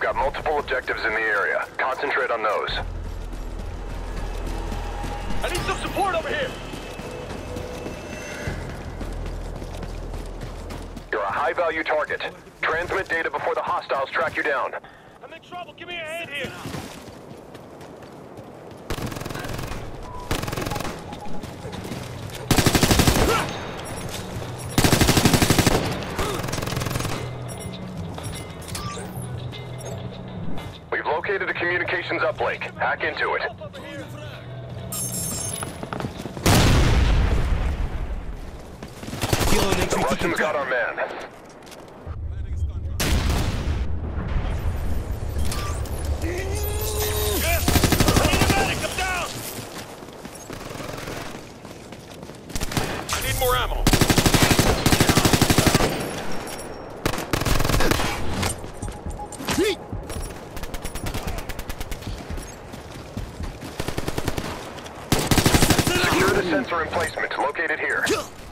got multiple objectives in the area. Concentrate on those. I need some support over here! You're a high-value target. Transmit data before the hostiles track you down. I'm in trouble, give me a hand here! We've located a communications uplink. Hack into it. The Russians got our man. More ammo. Secure the sensor emplacement located here.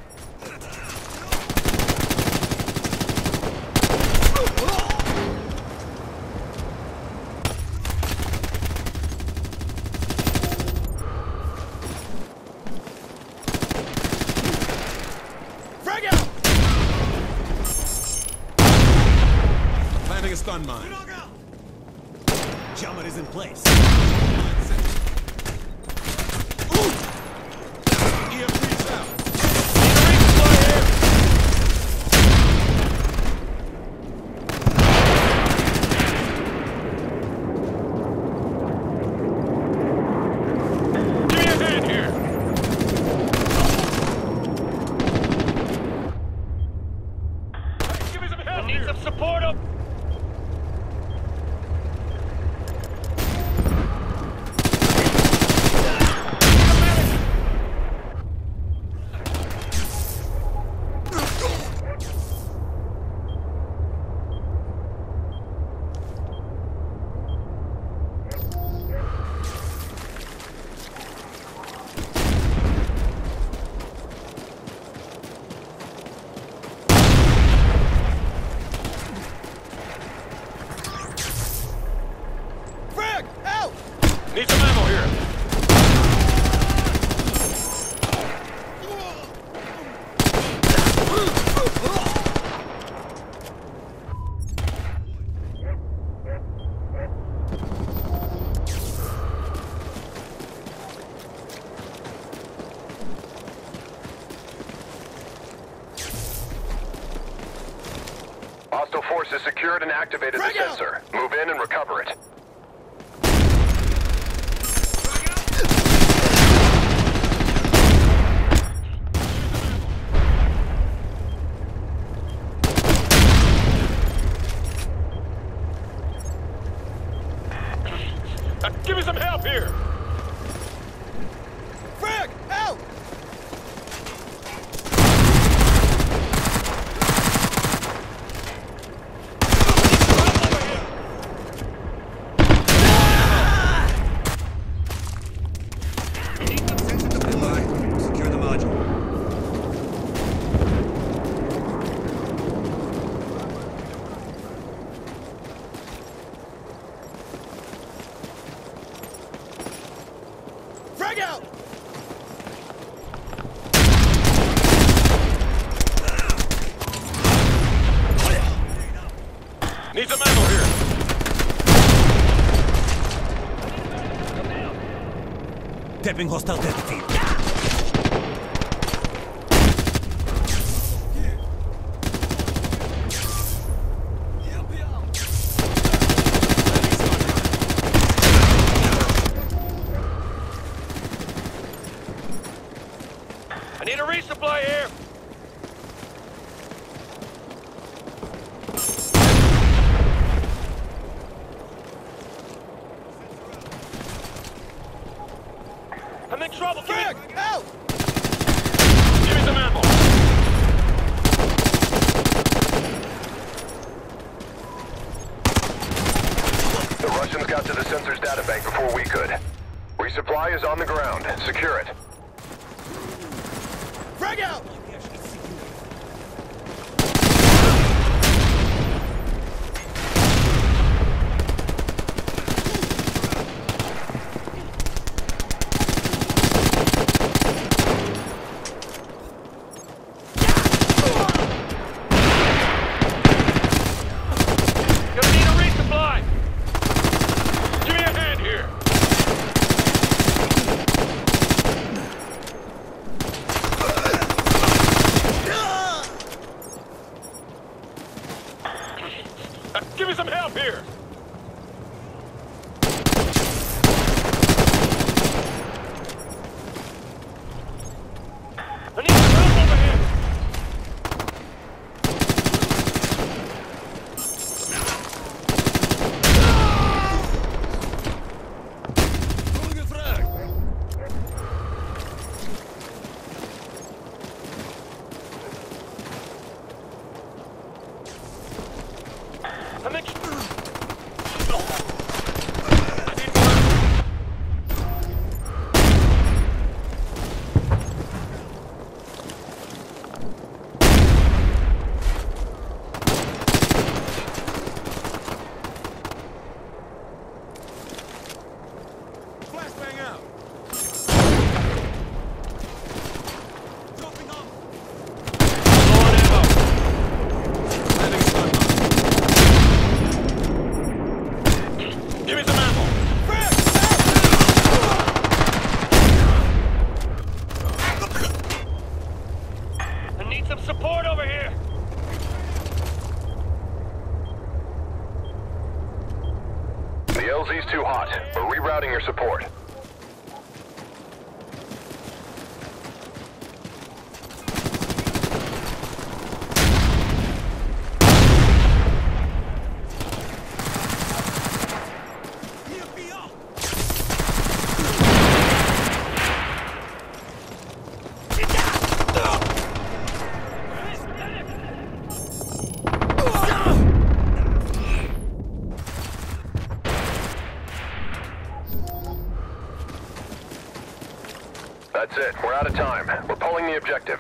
Planting a stun mine. Jammer is in place. EMP's out. Give me a hand here! Give me some help! I need some support up! Need some ammo here. Hostile forces secured and activated the sensor. Move in and recover it. Give me some help here! Frag! Out! Secure the module. Frag out! Need some ammo here! Tapping hostile depth field. I need a resupply here! I'm in trouble! Frag! Out! Give me some ammo! The Russians got to the sensor's databank before we could. Resupply is on the ground. Secure it. Frag out! here. I need some help over here. Throwing a frag. I'm in... Flashbang out. Dropping off. Low on ammo. Landing stun. Give me some ammo. I need some support over here. The LZ's too hot. We're rerouting your support. EFB out. That's it. We're out of time. We're pulling the objective.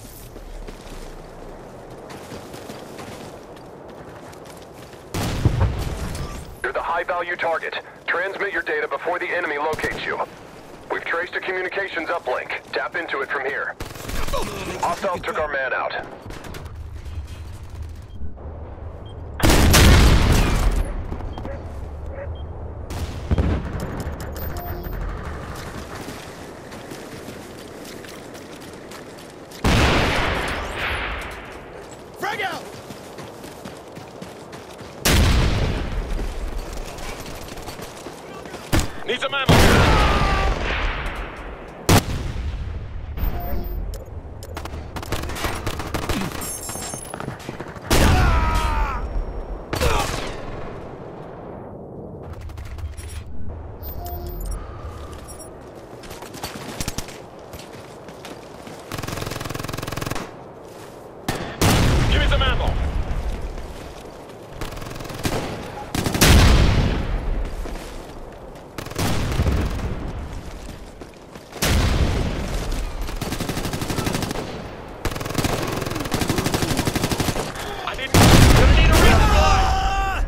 You're the high-value target. Transmit your data before the enemy locates you. We've traced a communications uplink. Tap into it from here. Hostiles took our man out. Frag out. Need some ammo here. Give me some ammo. Gonna need a resupply.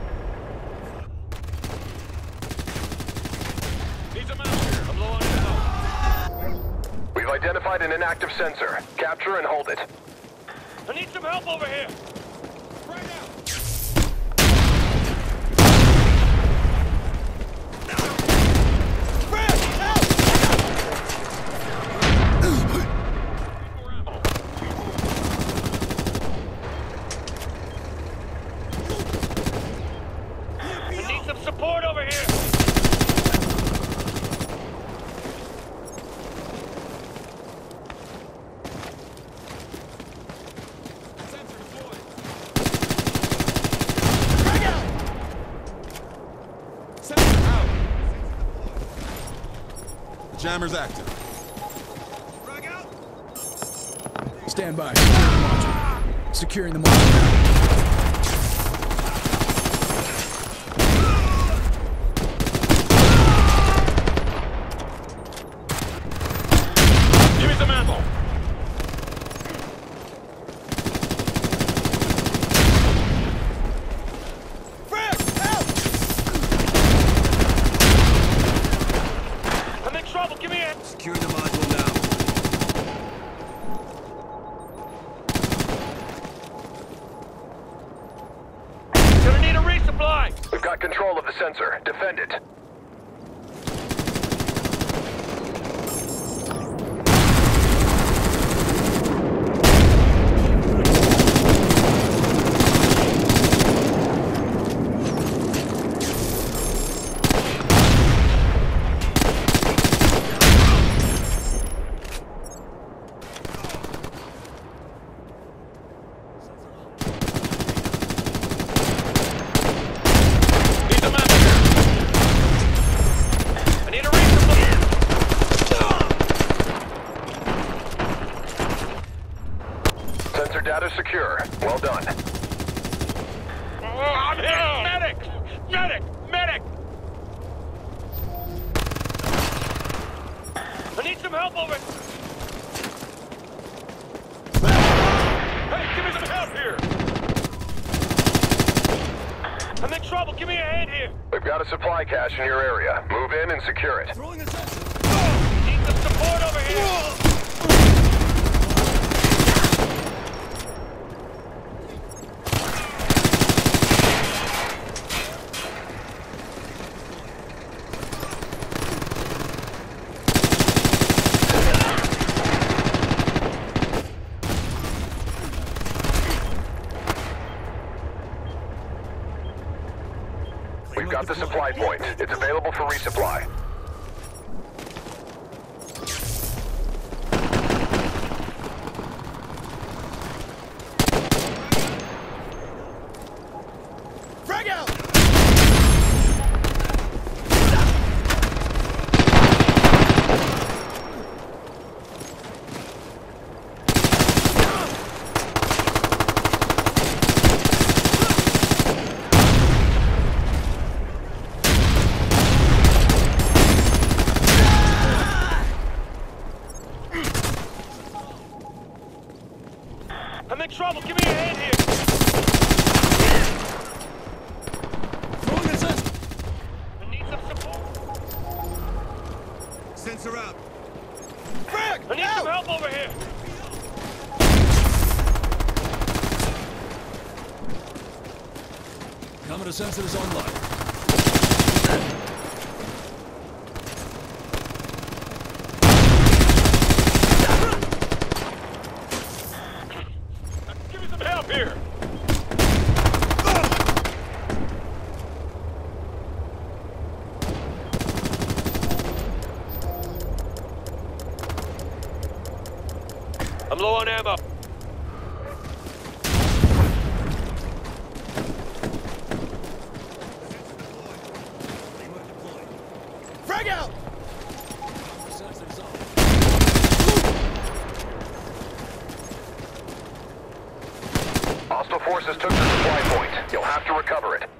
Need some ammo here. I'm low on ammo. We've identified an inactive sensor. Capture and hold it. I need some help over here. Frag out. Frag out. More ammo. I need some support over here. Sensor deployed. Sensor out. The jammer's active. Frag out. Stand by. Securing the module now. Give me some ammo. Frag out. I'm in trouble. Give me a... Securing the module now. Gonna need a resupply. We've got control of the sensor. Defend it. some help over. Hey, give me some help here. I'm in trouble. Give me a hand here. We've got a supply cache in your area. Move in and secure it. Throwing a sensor. Need some support over here. We've got the supply point. It's available for resupply. Frag out! I'm in trouble. Give me a hand here. Throwing a sensor. I need some support. Sensor out. Frag! I need some help over here. Commodore sensors online. Give me some help here. I'm low on ammo. Frag out! Sensors on. Hostile forces took the supply point. You'll have to recover it.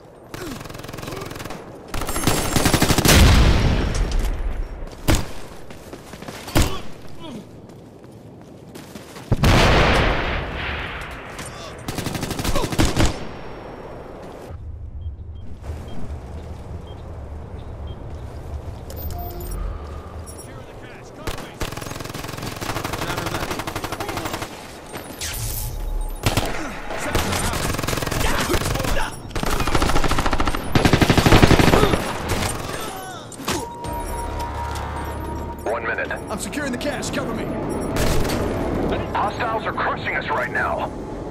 I'm securing the cache. Cover me. Hostiles are crushing us right now.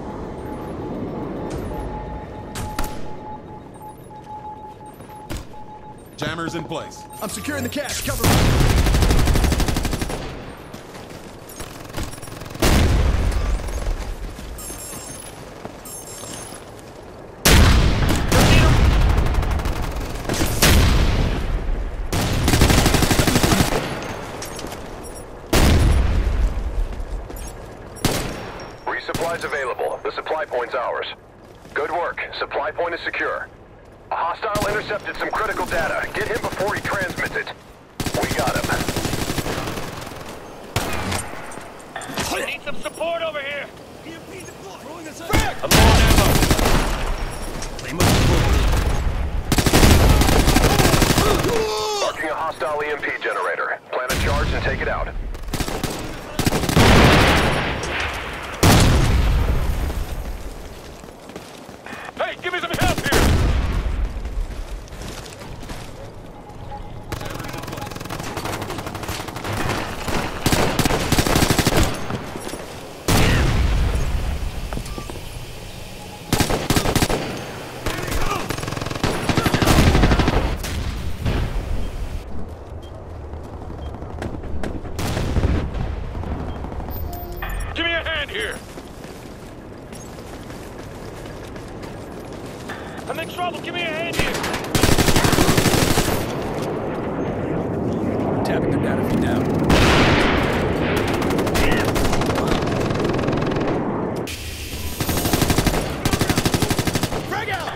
Jammer's in place. I'm securing the cache. Cover me. Resupplies available. The supply point's ours. Good work. Supply point is secure. A hostile intercepted some critical data. Get him before he transmits it. We got him. I need some support over here. EMP deployed. Throwing a sensor. I'm low on ammo. Marking a hostile EMP generator. Plant a charge and take it out. Hey, give me some help here. Give me a hand here. I'm in trouble. Give me a hand here. Tapping their data feed down. Frag out!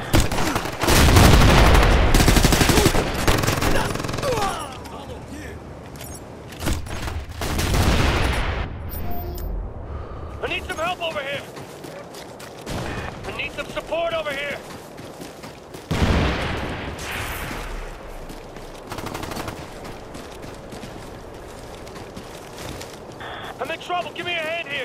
trouble. Give me a hand here.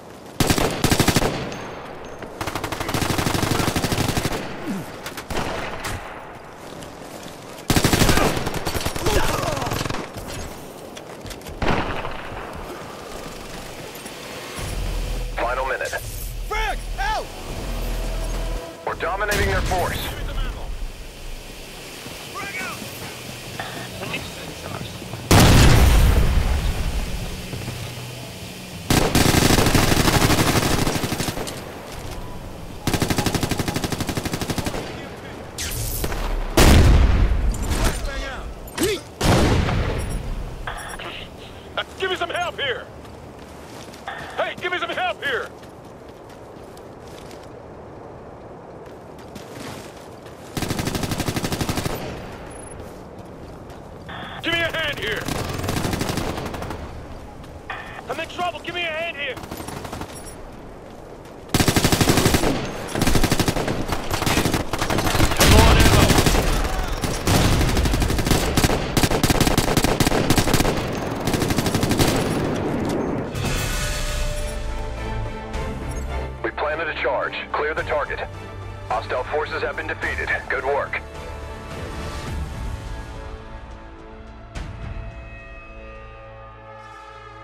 Final minute. Frag! Out! We're dominating their force. Frag out! Give me some help here! Hey, give me some help here! Give me a hand here! I'm in trouble, give me a hand here! Come on, ammo! We planted a charge. Clear the target. Hostile forces have been defeated. Good work.